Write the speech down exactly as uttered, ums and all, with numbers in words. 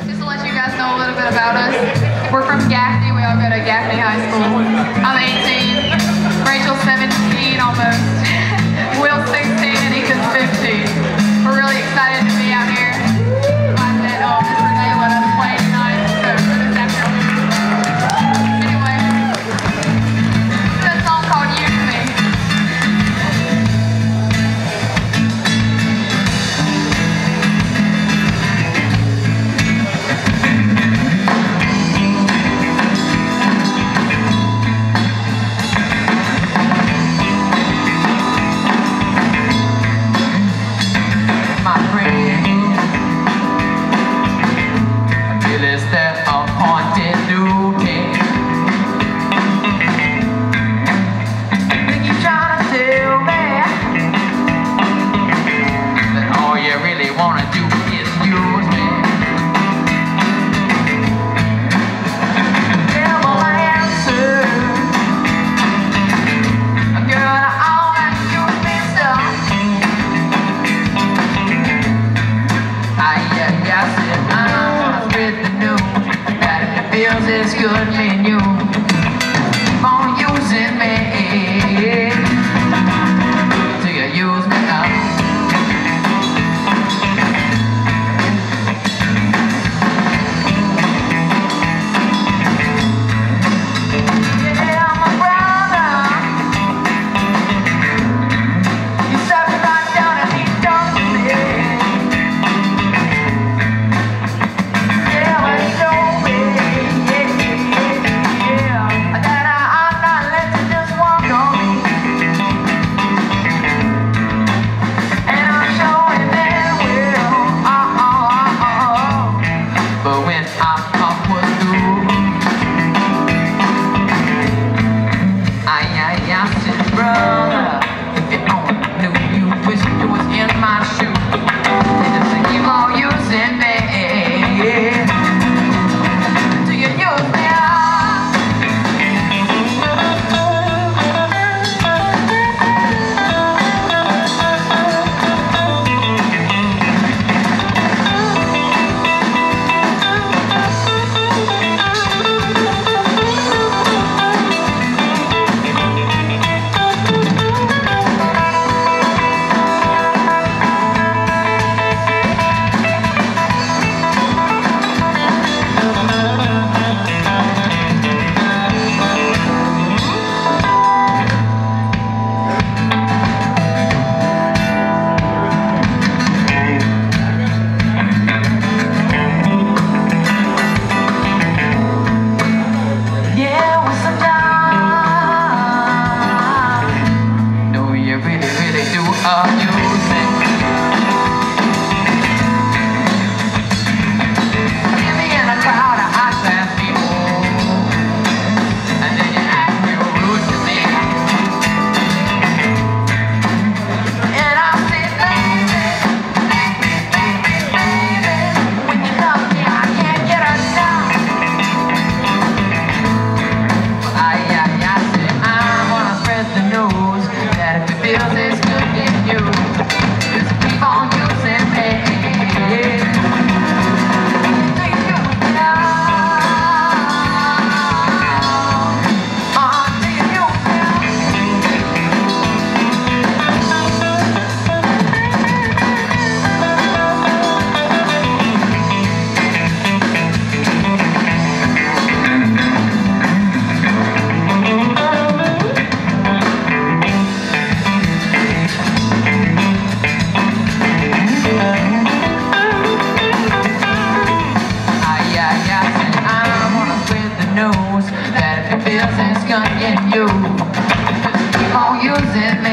Just to let you guys know a little bit about us, we're from Gaffney. We all go to Gaffney High School. I'm eighteen, Rachel's seventeen almost, Will's sixteen, and Ethan's fifteen. We're really excited to be out here. Glad that uh, Miss Renee let us play tonight. So for this afternoon. Anyway, this is a song called You to Me. It's good mean you keep on using me till you use me up. Yeah, my brother, he sat me right down and he talked to me. Yeah, well, he told me feels it's gun in you. Keep on using me.